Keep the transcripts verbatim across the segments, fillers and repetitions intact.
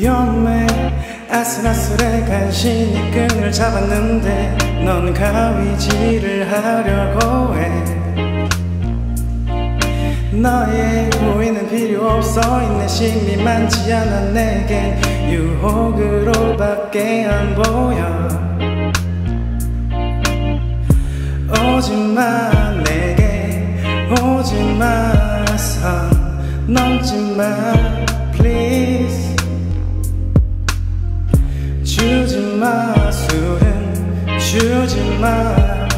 위험해 아슬아슬해 간신히 끈을 잡았는데 넌 가위질을 하려고 해. 너의 호의는 필요 없어 인내심이 많지 않아 내겐 유혹으로밖에 안 보여. 오지마 내게 오지마 선 넘지마 please. 주지마 술은 주지마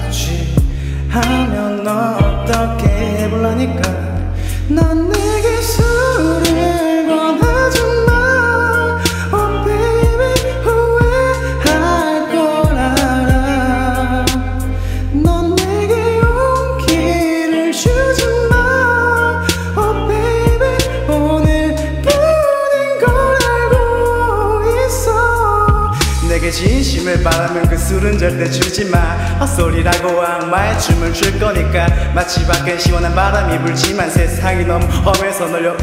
취하면 너 어떻게 해볼라니까. 넌 내게 술을 권하지마 oh baby 후회할 걸 알아. 넌 내게 용기를 주지마 oh baby 오늘뿐인 걸 알고 있어. 내게 진심을 바라면 그 술은 절대 주지마. 헛소리라고 악마의 춤을 출 거니까. 마치 밖엔 시원한 바람이 불지만 세상이 너무 험해서 널려.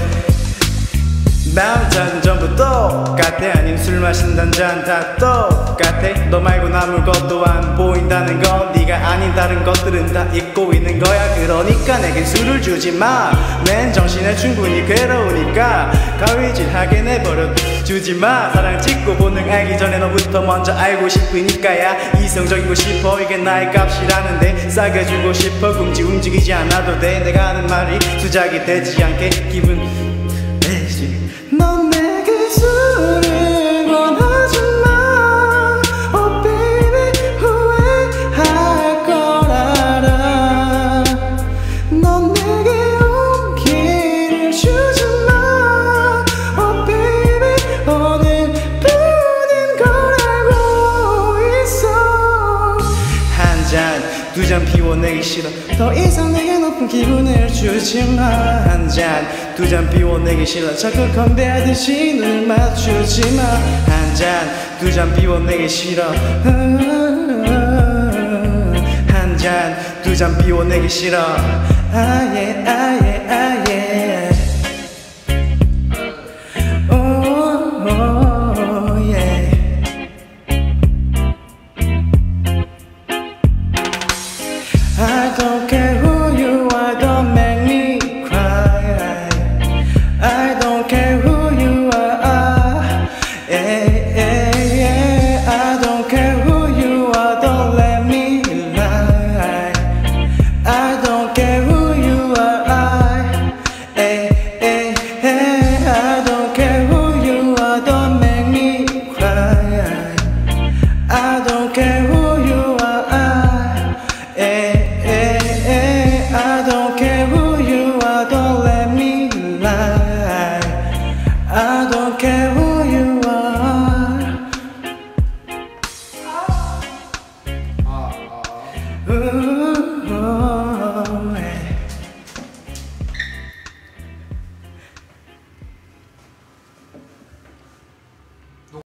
남자는 전부 똑같아. 아님 술 마신다는 잔 다 똑같아. 너 말곤 아무것도 안 보인다는 건 네가 아닌 다른 것들은 다 잊고 있는 거야. 그러니까 내겐 술을 주지마. 맨 정신에 충분히 괴로우니까 가위질하게 내버려 주지마. 사랑 짓고 본능 알기 전에 너부터 먼저 알고 싶으니까야. 이성적이고 싶어 이게 나의 값이라는데 싸게 주고 싶어 굳이 움직이지 않아도 돼. 내가 하는 말이 수작이 되지 않게 기분 내지. 넌 내게 술을 권하지마 oh baby 후회할 걸 알아. 넌 내게 용기를 주지마 oh baby 오늘뿐인 걸 알고 있어. 한 잔 두 잔 피워내기 싫어. 더 이상 내게 높은 기분을 주지마. 한 잔 두 잔 피워내기 싫어. 자꾸 건배하듯이 눈을 맞추지마. 한 잔 두 잔 피워내기 싫어. 한 잔 두 잔 피워내기 싫어. 아예 아예 아예 I don't care who you are, don't make me cry. I don't care who you are, yeah, yeah, yeah. I don't care who you are, don't let me lie. I don't care who you are, yeah, yeah, yeah. I don't care who you are, don't make me cry. I don't care who you are, yeah. I don't care who you are, don't let me lie. I don't care who you are.